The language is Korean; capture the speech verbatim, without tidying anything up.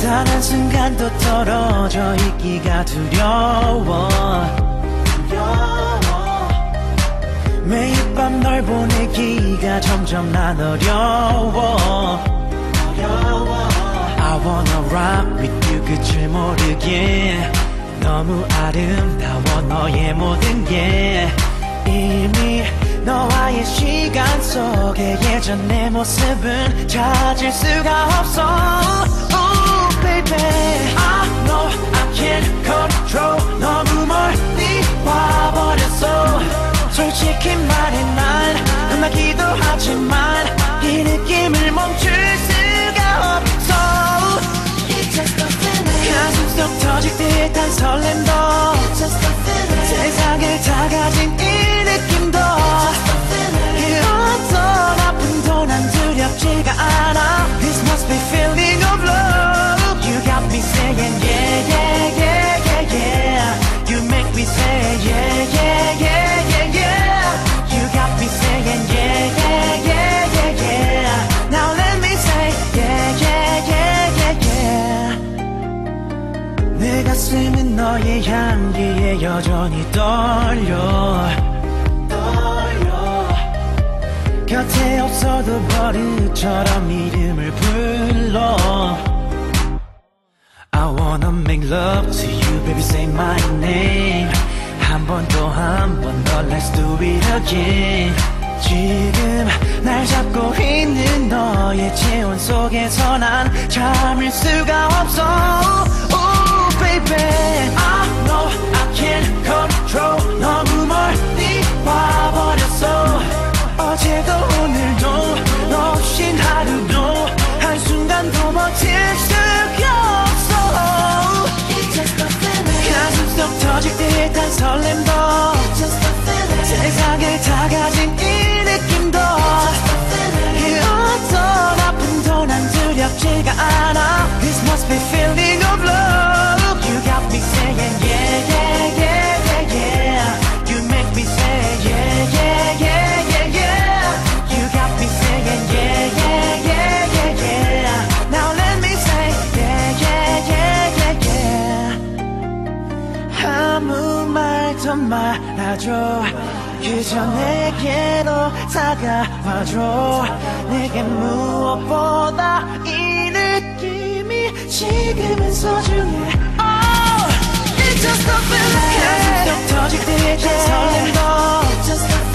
단 한순간도 떨어져 있기가 두려워. 매일 밤 널 보내기가 점점 난 어려워. I wanna rock with you 끝을 모르게. 너무 아름다워 너의 모든 게. 이미 너와의 시간 속에 예전 내 모습은 찾을 수가 없어. Oh baby I know I can't control. 너무 멀리 와버렸어. 솔직히 말해 난 끝나기도 하지만 이 느낌을 멈출 수가 없어. 가슴 속 터질 듯한 설렘도 세상을 다 가진 이 느낌도 그 어떤 아픔도 난 두렵지가 않아. This must be feeling of love. You got me saying yeah yeah yeah yeah yeah. You make me say yeah yeah yeah yeah yeah. You got me saying yeah yeah yeah yeah yeah. Now let me say yeah yeah yeah yeah yeah. 내 가슴은 너의 향기에 여전히 떨려. 곁에 없어도 버릇처럼 이름을 불러. I wanna make love to you baby say my name. 한 번 또 한 번 더 let's do it again. 지금 날 잡고 있는 너의 체온 속에서 난 참을 수가 없어. Oh baby I know I can't control. 너무 멀리 와버렸어. 어제도 오늘도 너 없인 하루도 한순간도 버틸 수가 없어. 가슴 속 터질 듯한 설렘도 세상을 다 가진 이 느낌도 그 어떤 아픔도 난 두렵지가 않아. This must be feeling of love. You got me saying yeah yeah yeah yeah yeah. You make me say yeah yeah yeah yeah yeah. You got me saying yeah yeah yeah yeah yeah. Now let me say yeah yeah yeah yeah yeah. 아무 말도 말아줘. 그저 내게로 다가와줘. 내게 무엇보다 이 느낌이 지금은 소중해. Oh, it's just a feeling. 가슴 속 터질 듯한 설렘도